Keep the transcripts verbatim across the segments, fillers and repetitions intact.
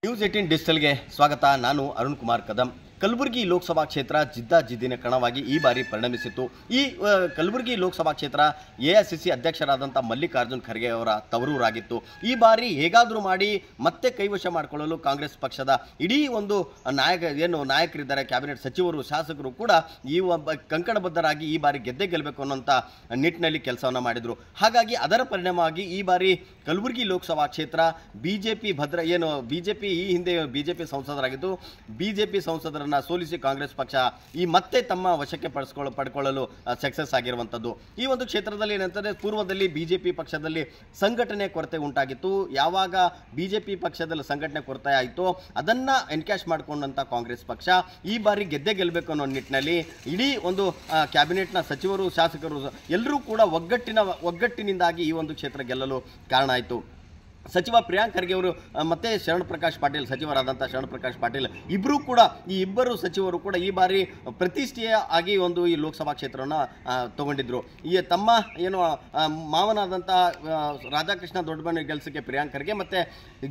News eighteen ಡಿಜಿಟಲ್ಗೆ ಸ್ವಾಗತ. ನಾನು ಅರುಣ್ ಕುಮಾರ್ ಕದಂ. ಕಲಬುರಗಿ ಲೋಕಸಭಾ ಕ್ಷೇತ್ರ ಜಿದ್ದಾಜಿದ್ದಿನ ಕಣವಾಗಿ ಈ ಬಾರಿ ಪರಿಣಮಿಸಿತ್ತು. ಈ ಕಲಬುರಗಿ ಲೋಕಸಭಾ ಕ್ಷೇತ್ರ ಎ ಐ ಸಿ ಸಿ ಅಧ್ಯಕ್ಷರಾದಂಥ ಮಲ್ಲಿಕಾರ್ಜುನ್ ಖರ್ಗೆ ಅವರ ತವರೂರಾಗಿತ್ತು. ಈ ಬಾರಿ ಹೇಗಾದರೂ ಮಾಡಿ ಮತ್ತೆ ಕೈವಶ ಮಾಡಿಕೊಳ್ಳಲು ಕಾಂಗ್ರೆಸ್ ಪಕ್ಷದ ಇಡೀ ಒಂದು ನಾಯಕ ಏನು ನಾಯಕರಿದ್ದಾರೆ, ಕ್ಯಾಬಿನೆಟ್ ಸಚಿವರು, ಶಾಸಕರು ಕೂಡ ಈ ಒಬ್ಬ ಕಂಕಣಬದ್ಧರಾಗಿ ಈ ಬಾರಿ ಗೆದ್ದೆ ಗೆಲ್ಲಬೇಕು ಅನ್ನೋಂಥ ನಿಟ್ಟಿನಲ್ಲಿ ಕೆಲಸವನ್ನು ಮಾಡಿದರು. ಹಾಗಾಗಿ ಅದರ ಪರಿಣಾಮವಾಗಿ ಈ ಬಾರಿ ಕಲಬುರಗಿ ಲೋಕಸಭಾ ಕ್ಷೇತ್ರ ಬಿ ಜೆ ಪಿ ಭದ್ರ ಏನು ಬಿ ಜೆ ಪಿ ಈ ಹಿಂದೆ ಬಿ ಜೆ ಪಿ ಸಂಸದರಾಗಿದ್ದು ಬಿ ಜೆ ಪಿ ಸಂಸದರ ಸೋಲಿಸಿ ಕಾಂಗ್ರೆಸ್ ಪಕ್ಷ ಈ ಮತ್ತೆ ತಮ್ಮ ವಶಕ್ಕೆ ಪಡಿಸ್ಕೊಳ್ಳ ಪಡ್ಕೊಳ್ಳಲು ಸಕ್ಸಸ್ ಆಗಿರುವಂಥದ್ದು. ಈ ಒಂದು ಕ್ಷೇತ್ರದಲ್ಲಿ ಏನಂತಂದರೆ ಪೂರ್ವದಲ್ಲಿ ಬಿಜೆಪಿ ಪಕ್ಷದಲ್ಲಿ ಸಂಘಟನೆ ಕೊರತೆ ಉಂಟಾಗಿತ್ತು. ಯಾವಾಗ ಬಿಜೆಪಿ ಪಕ್ಷದಲ್ಲಿ ಸಂಘಟನೆ ಕೊರತೆ ಆಯಿತು ಅದನ್ನು ಎನ್ಕ್ಯಾಶ್ ಮಾಡಿಕೊಂಡಂಥ ಕಾಂಗ್ರೆಸ್ ಪಕ್ಷ ಈ ಬಾರಿ ಗೆದ್ದೆ ಗೆಲ್ಲಬೇಕು ಅನ್ನೋ ನಿಟ್ಟಿನಲ್ಲಿ ಇಡೀ ಒಂದು ಕ್ಯಾಬಿನೆಟ್ನ ಸಚಿವರು, ಶಾಸಕರು ಎಲ್ಲರೂ ಕೂಡ ಒಗ್ಗಟ್ಟಿನ ಒಗ್ಗಟ್ಟಿನಿಂದಾಗಿ ಈ ಒಂದು ಕ್ಷೇತ್ರ ಗೆಲ್ಲಲು ಕಾರಣ ಆಯಿತು. ಸಚಿವ ಪ್ರಿಯಾಂಕ್ ಖರ್ಗೆ ಅವರು ಮತ್ತು ಶರಣ್ ಪ್ರಕಾಶ್ ಪಾಟೀಲ್, ಸಚಿವರಾದಂಥ ಶರಣ್ ಪ್ರಕಾಶ್ ಪಾಟೀಲ್ ಇಬ್ಬರೂ ಕೂಡ ಈ ಇಬ್ಬರು ಸಚಿವರು ಕೂಡ ಈ ಬಾರಿ ಪ್ರತಿಷ್ಠೆಯ ಆಗಿ ಒಂದು ಈ ಲೋಕಸಭಾ ಕ್ಷೇತ್ರವನ್ನು ತಗೊಂಡಿದ್ದರು. ಈ ತಮ್ಮ ಏನು ಮಾವನಾದಂಥ ರಾಧಾಕೃಷ್ಣ ದೊಡ್ಡಬಣ್ಣ ಗೆಲ್ಸಕ್ಕೆ ಪ್ರಿಯಾಂಕ್ ಖರ್ಗೆ ಮತ್ತು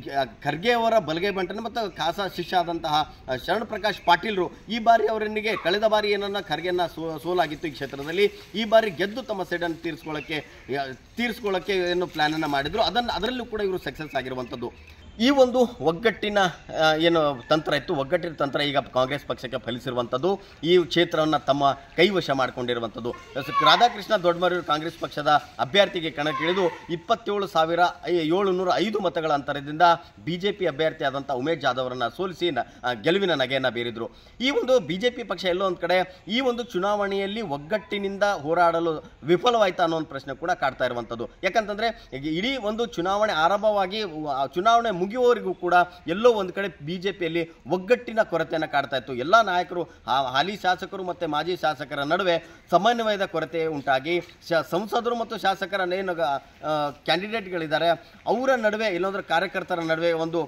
ಖರ್ಗೆ ಅವರ ಬಲಗೈ ಬಂಟನ ಮತ್ತು ಖಾಸಾ ಶಿಷ್ಯ ಆದಂತಹ ಶರಣ್ ಪ್ರಕಾಶ್ ಪಾಟೀಲ್ರು ಈ ಬಾರಿ ಅವರನ್ನಿಗೆ ಕಳೆದ ಬಾರಿ ಏನನ್ನ ಖರ್ಗೆಯನ್ನು ಸೋ ಸೋಲಾಗಿತ್ತು ಈ ಕ್ಷೇತ್ರದಲ್ಲಿ ಈ ಬಾರಿ ಗೆದ್ದು ತಮ್ಮ ಸೈಡನ್ನು ತೀರಿಸ್ಕೊಳ್ಳೋಕ್ಕೆ ತೀರಿಸ್ಕೊಳ್ಳೋಕ್ಕೆ ಏನು ಪ್ಲ್ಯಾನನ್ನು ಮಾಡಿದರು. ಅದನ್ನು ಅದರಲ್ಲೂ ಕೂಡ ಇವರು ಸಕ್ಸಸ್ ಆಗಿರುವಂಥದ್ದು. ಈ ಒಂದು ಒಗ್ಗಟ್ಟಿನ ಏನು ತಂತ್ರ ಇತ್ತು, ಒಗ್ಗಟ್ಟಿನ ತಂತ್ರ ಈಗ ಕಾಂಗ್ರೆಸ್ ಪಕ್ಷಕ್ಕೆ ಫಲಿಸಿರುವಂಥದ್ದು. ಈ ಕ್ಷೇತ್ರವನ್ನು ತಮ್ಮ ಕೈವಶ ಮಾಡಿಕೊಂಡಿರುವಂಥದ್ದು. ರಾಧಾಕೃಷ್ಣ ದೊಡ್ಡಮರಿ ಕಾಂಗ್ರೆಸ್ ಪಕ್ಷದ ಅಭ್ಯರ್ಥಿಗೆ ಕಣಕ್ಕಿಳಿದು ಇಪ್ಪತ್ತೇಳು ಸಾವಿರ ಏಳುನೂರ ಐದು ಮತಗಳ ಅಂತರದಿಂದ ಬಿ ಜೆ ಪಿ ಅಭ್ಯರ್ಥಿ ಆದಂಥ ಉಮೇಶ್ ಜಾಧವ್ ಅವರನ್ನು ಸೋಲಿಸಿ ಗೆಲುವಿನ ನಗೆಯನ್ನು ಬೀರಿದರು. ಈ ಒಂದು ಬಿ ಜೆ ಪಿ ಪಕ್ಷ ಎಲ್ಲೋ ಒಂದು ಕಡೆ ಈ ಒಂದು ಚುನಾವಣೆಯಲ್ಲಿ ಒಗ್ಗಟ್ಟಿನಿಂದ ಹೋರಾಡಲು ವಿಫಲವಾಯಿತಾ ಅನ್ನೋ ಒಂದು ಪ್ರಶ್ನೆ ಕೂಡ ಕಾಡ್ತಾ ಇರುವಂಥದ್ದು. ಯಾಕಂತಂದರೆ ಇಡೀ ಒಂದು ಚುನಾವಣೆ ಆರಂಭವಾಗಿ ಚುನಾವಣೆ ಮುಗಿಯುವವರೆಗೂ ಕೂಡ ಎಲ್ಲೋ ಒಂದು ಕಡೆ ಬಿಜೆಪಿಯಲ್ಲಿ ಒಗ್ಗಟ್ಟಿನ ಕೊರತೆಯನ್ನು ಕಾಡ್ತಾ ಇತ್ತು. ಎಲ್ಲ ನಾಯಕರು, ಹಾಲಿ ಶಾಸಕರು ಮತ್ತು ಮಾಜಿ ಶಾಸಕರ ನಡುವೆ ಸಮನ್ವಯದ ಕೊರತೆ ಉಂಟಾಗಿ ಸಂಸದರು ಮತ್ತು ಶಾಸಕರ ಏನು ಕ್ಯಾಂಡಿಡೇಟ್ಗಳಿದ್ದಾರೆ ಅವರ ನಡುವೆ ಇಲ್ಲಂದ್ರೆ ಕಾರ್ಯಕರ್ತರ ನಡುವೆ ಒಂದು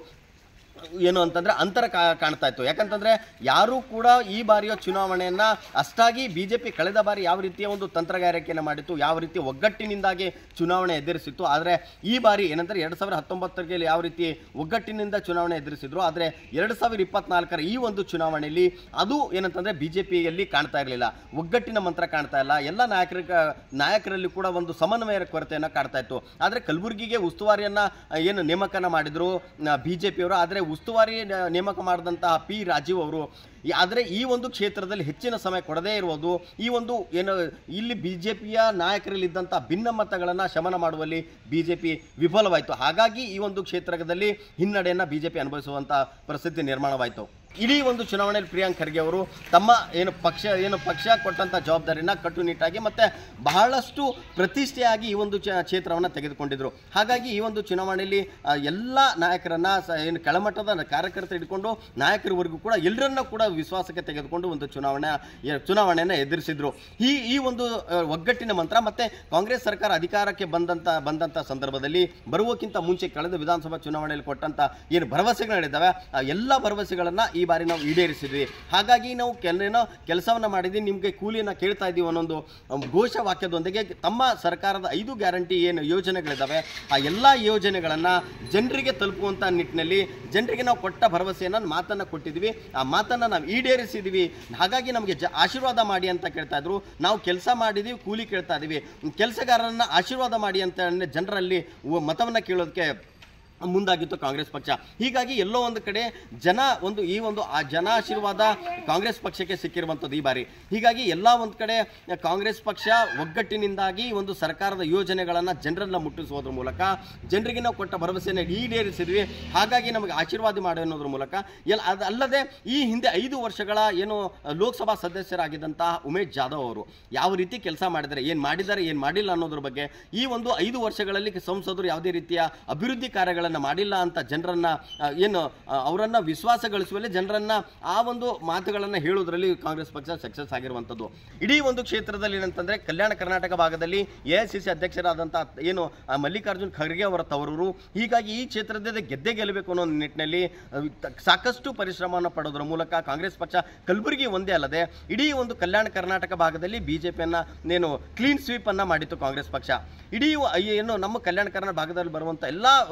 ಏನು ಅಂತಂದರೆ ಅಂತರ ಕಾಣ್ತಾ ಇತ್ತು. ಯಾಕಂತಂದರೆ ಯಾರೂ ಕೂಡ ಈ ಬಾರಿಯ ಚುನಾವಣೆಯನ್ನು ಅಷ್ಟಾಗಿ ಬಿ ಜೆ ಪಿ ಕಳೆದ ಬಾರಿ ಯಾವ ರೀತಿಯ ಒಂದು ತಂತ್ರಗಾರಿಕೆಯನ್ನು ಮಾಡಿತ್ತು, ಯಾವ ರೀತಿ ಒಗ್ಗಟ್ಟಿನಿಂದಾಗಿ ಚುನಾವಣೆ ಎದುರಿಸಿತ್ತು. ಆದರೆ ಈ ಬಾರಿ ಏನಂದರೆ ಎರಡು ಸಾವಿರದ ಹತ್ತೊಂಬತ್ತರಲ್ಲಿ ಯಾವ ರೀತಿ ಒಗ್ಗಟ್ಟಿನಿಂದ ಚುನಾವಣೆ ಎದುರಿಸಿದ್ರು, ಆದರೆ ಎರಡು ಸಾವಿರದ ಇಪ್ಪತ್ನಾಲ್ಕರ ಈ ಒಂದು ಚುನಾವಣೆಯಲ್ಲಿ ಅದು ಏನಂತಂದರೆ ಬಿ ಜೆ ಪಿಯಲ್ಲಿ ಕಾಣ್ತಾ ಇರಲಿಲ್ಲ, ಒಗ್ಗಟ್ಟಿನ ಮಂತ್ರ ಕಾಣ್ತಾ ಇಲ್ಲ. ಎಲ್ಲ ನಾಯಕರ ನಾಯಕರಲ್ಲಿ ಕೂಡ ಒಂದು ಸಮನ್ವಯ ಕೊರತೆಯನ್ನು ಕಾಡ್ತಾ ಇತ್ತು. ಆದರೆ ಕಲಬುರಗಿಗೆ ಉಸ್ತುವಾರಿಯನ್ನು ಏನು ನೇಮಕನ ಮಾಡಿದರು ಬಿ ಜೆ ಪಿಯವರು, ಆದರೆ ಉಸ್ತುವಾರಿ ನೇಮಕ ಮಾಡಿದಂತಹ ಪಿ ರಾಜೀವ್ ಅವರು ಆದರೆ ಈ ಒಂದು ಕ್ಷೇತ್ರದಲ್ಲಿ ಹೆಚ್ಚಿನ ಸಮಯ ಕೊಡದೇ ಇರುವುದು ಈ ಒಂದು ಏನು ಇಲ್ಲಿ ಬಿ ಜೆ ಪಿಯ ನಾಯಕರಲ್ಲಿದ್ದಂಥ ಭಿನ್ನಮತಗಳನ್ನು ಶಮನ ಮಾಡುವಲ್ಲಿ ಬಿ ಜೆ ಪಿ ವಿಫಲವಾಯಿತು. ಹಾಗಾಗಿ ಈ ಒಂದು ಕ್ಷೇತ್ರದಲ್ಲಿ ಹಿನ್ನಡೆಯನ್ನು ಬಿ ಜೆ ಪಿ ಅನುಭವಿಸುವಂಥ ಪರಿಸ್ಥಿತಿ ನಿರ್ಮಾಣವಾಯಿತು. ಇಡೀ ಒಂದು ಚುನಾವಣೆಯಲ್ಲಿ ಪ್ರಿಯಾಂಕ್ ಖರ್ಗೆ ಅವರು ತಮ್ಮ ಏನು ಪಕ್ಷ ಏನು ಪಕ್ಷ ಕೊಟ್ಟಂಥ ಜವಾಬ್ದಾರಿನ ಕಟ್ಟುನಿಟ್ಟಾಗಿ ಮತ್ತು ಬಹಳಷ್ಟು ಪ್ರತಿಷ್ಠೆಯಾಗಿ ಈ ಒಂದು ಕ್ಷೇತ್ರವನ್ನು ತೆಗೆದುಕೊಂಡಿದ್ದರು. ಹಾಗಾಗಿ ಈ ಒಂದು ಚುನಾವಣೆಯಲ್ಲಿ ಎಲ್ಲ ನಾಯಕರನ್ನು ಏನು ಕೆಳಮಟ್ಟದ ಕಾರ್ಯಕರ್ತರು ಹಿಡ್ಕೊಂಡು ನಾಯಕರವರೆಗೂ ಕೂಡ ಎಲ್ಲರನ್ನ ಕೂಡ ವಿಶ್ವಾಸಕ್ಕೆ ತೆಗೆದುಕೊಂಡು ಒಂದು ಚುನಾವಣೆ ಚುನಾವಣೆಯನ್ನು ಎದುರಿಸಿದ್ರು. ಈ ಈ ಒಂದು ಒಗ್ಗಟ್ಟಿನ ಮಂತ್ರ ಮತ್ತು ಕಾಂಗ್ರೆಸ್ ಸರ್ಕಾರ ಅಧಿಕಾರಕ್ಕೆ ಬಂದಂಥ ಬಂದಂಥ ಸಂದರ್ಭದಲ್ಲಿ ಬರುವಕ್ಕಿಂತ ಮುಂಚೆ ಕಳೆದ ವಿಧಾನಸಭಾ ಚುನಾವಣೆಯಲ್ಲಿ ಕೊಟ್ಟಂಥ ಏನು ಭರವಸೆಗಳಿದ್ದಾವೆ ಆ ಎಲ್ಲ ಭರವಸೆಗಳನ್ನು ಈ ಬಾರಿ ನಾವು ಈಡೇರಿಸಿದ್ವಿ. ಹಾಗಾಗಿ ನಾವು ಕೆಲೇನೋ ಕೆಲಸವನ್ನು ಮಾಡಿದ್ವಿ, ನಿಮಗೆ ಕೂಲಿಯನ್ನು ಕೇಳ್ತಾ ಇದ್ದೀವಿ ಅನ್ನೊಂದು ಘೋಷವಾಕ್ಯದೊಂದಿಗೆ ತಮ್ಮ ಸರ್ಕಾರದ ಐದು ಗ್ಯಾರಂಟಿ ಏನು ಯೋಜನೆಗಳಿದ್ದಾವೆ ಆ ಎಲ್ಲ ಯೋಜನೆಗಳನ್ನು ಜನರಿಗೆ ತಲುಪುವಂಥ ನಿಟ್ಟಿನಲ್ಲಿ ಜನರಿಗೆ ನಾವು ಕೊಟ್ಟ ಭರವಸೆಯನ್ನು ಮಾತನ್ನು ಕೊಟ್ಟಿದ್ವಿ, ಆ ಮಾತನ್ನು ನಾವು ಈಡೇರಿಸಿದ್ವಿ. ಹಾಗಾಗಿ ನಮಗೆ ಜ ಆಶೀರ್ವಾದ ಮಾಡಿ ಅಂತ ಕೇಳ್ತಾ ಇದ್ರು. ನಾವು ಕೆಲಸ ಮಾಡಿದ್ದೀವಿ, ಕೂಲಿ ಕೇಳ್ತಾ ಇದ್ದೀವಿ, ಕೆಲಸಗಾರರನ್ನು ಆಶೀರ್ವಾದ ಮಾಡಿ ಅಂತ ಜನರಲ್ಲಿ ಮತವನ್ನು ಕೇಳೋದಕ್ಕೆ ಮುಂದಾಗಿತ್ತು ಕಾಂಗ್ರೆಸ್ ಪಕ್ಷ. ಹೀಗಾಗಿ ಎಲ್ಲೋ ಒಂದು ಕಡೆ ಜನ ಒಂದು ಈ ಒಂದು ಆ ಜನ ಆಶೀರ್ವಾದ ಕಾಂಗ್ರೆಸ್ ಪಕ್ಷಕ್ಕೆ ಸಿಕ್ಕಿರುವಂಥದ್ದು ಈ ಬಾರಿ. ಹೀಗಾಗಿ ಎಲ್ಲ ಒಂದು ಕಡೆ ಕಾಂಗ್ರೆಸ್ ಪಕ್ಷ ಒಗ್ಗಟ್ಟಿನಿಂದಾಗಿ ಒಂದು ಸರ್ಕಾರದ ಯೋಜನೆಗಳನ್ನು ಜನರನ್ನ ಮುಟ್ಟಿಸುವುದ್ರ ಮೂಲಕ ಜನರಿಗೆ ನಾವು ಕೊಟ್ಟ ಭರವಸೆಯನ್ನು ಈಡೇರಿಸಿದ್ವಿ. ಹಾಗಾಗಿ ನಮಗೆ ಆಶೀರ್ವಾದ ಮಾಡಿ ಅನ್ನೋದ್ರ ಮೂಲಕ ಎಲ್ಲ ಅದು ಅಲ್ಲದೆ ಈ ಹಿಂದೆ ಐದು ವರ್ಷಗಳ ಏನು ಲೋಕಸಭಾ ಸದಸ್ಯರಾಗಿದ್ದಂತಹ ಉಮೇಶ್ ಜಾಧವ್ ಅವರು ಯಾವ ರೀತಿ ಕೆಲಸ ಮಾಡಿದ್ದಾರೆ, ಏನು ಮಾಡಿದ್ದಾರೆ, ಏನು ಮಾಡಿಲ್ಲ ಅನ್ನೋದ್ರ ಬಗ್ಗೆ ಈ ಒಂದು ಐದು ವರ್ಷಗಳಲ್ಲಿ ಸಂಸದರು ಯಾವುದೇ ರೀತಿಯ ಅಭಿವೃದ್ಧಿ ಕಾರ್ಯಗಳನ್ನು ಮಾಡಿಲ್ಲ ಅಂತ ಜನರನ್ನ ಏನು ಅವರನ್ನ ವಿಶ್ವಾಸ ಗಳಿಸುವಲ್ಲಿ ಜನರನ್ನ ಆ ಒಂದು ಮಾತುಗಳನ್ನು ಹೇಳುವುದರಲ್ಲಿ ಕಾಂಗ್ರೆಸ್ ಪಕ್ಷ ಸಕ್ಸಸ್ ಆಗಿರುವಂಥದ್ದು. ಇಡೀ ಒಂದು ಕ್ಷೇತ್ರದಲ್ಲಿ ಏನಂತಂದರೆ ಕಲ್ಯಾಣ ಕರ್ನಾಟಕ ಭಾಗದಲ್ಲಿ ಎ ಐ ಸಿ ಸಿ ಅಧ್ಯಕ್ಷರಾದಂಥ ಏನು ಮಲ್ಲಿಕಾರ್ಜುನ್ ಖರ್ಗೆ ಅವರ ತವರೂರು. ಹೀಗಾಗಿ ಈ ಕ್ಷೇತ್ರದಲ್ಲಿ ಗೆದ್ದೆ ಗೆಲ್ಲಬೇಕು ಅನ್ನೋ ನಿಟ್ಟಿನಲ್ಲಿ ಸಾಕಷ್ಟು ಪರಿಶ್ರಮವನ್ನು ಪಡೋದ್ರ ಮೂಲಕ ಕಾಂಗ್ರೆಸ್ ಪಕ್ಷ ಕಲಬುರಗಿ ಒಂದೇ ಅಲ್ಲದೆ ಇಡೀ ಒಂದು ಕಲ್ಯಾಣ ಕರ್ನಾಟಕ ಭಾಗದಲ್ಲಿ ಬಿ ಜೆ ಪಿಯನ್ನು ಏನು ಕ್ಲೀನ್ ಸ್ವೀಪನ್ನು ಮಾಡಿತ್ತು ಕಾಂಗ್ರೆಸ್ ಪಕ್ಷ. ಇಡೀ ಏನು ನಮ್ಮ ಕಲ್ಯಾಣ ಕರ್ನಾಟಕ ಭಾಗದಲ್ಲಿ ಬರುವಂಥ ಎಲ್ಲ ಲೋಕಸಭಾ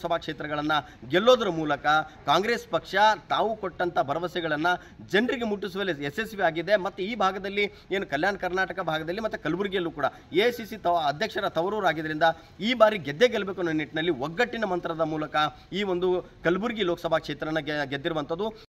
ಲೋಕಸಭಾ ಕ್ಷೇತ್ರಗಳನ್ನು ಗೆಲ್ಲೋದ್ರ ಮೂಲಕ ಕಾಂಗ್ರೆಸ್ ಪಕ್ಷ ತಾವು ಕೊಟ್ಟಂಥ ಭರವಸೆಗಳನ್ನು ಜನರಿಗೆ ಮುಟ್ಟಿಸುವಲ್ಲಿ ಯಶಸ್ವಿ ಆಗಿದೆ. ಮತ್ತು ಈ ಭಾಗದಲ್ಲಿ ಏನು ಕಲ್ಯಾಣ ಕರ್ನಾಟಕ ಭಾಗದಲ್ಲಿ ಮತ್ತು ಕಲಬುರಗಿಯಲ್ಲೂ ಕೂಡ ಎ ಐ ಸಿ ಸಿ ತವ ಅಧ್ಯಕ್ಷರ ತವರೂರಾಗಿದ್ದರಿಂದ ಈ ಬಾರಿ ಗೆದ್ದೇ ಗೆಲ್ಲಬೇಕು ಅನ್ನೋ ನಿಟ್ಟಿನಲ್ಲಿ ಒಗ್ಗಟ್ಟಿನ ಮಂತ್ರದ ಮೂಲಕ ಈ ಒಂದು ಕಲಬುರಗಿ ಲೋಕಸಭಾ ಕ್ಷೇತ್ರನ ಗೆದ್ದಿರುವಂಥದ್ದು.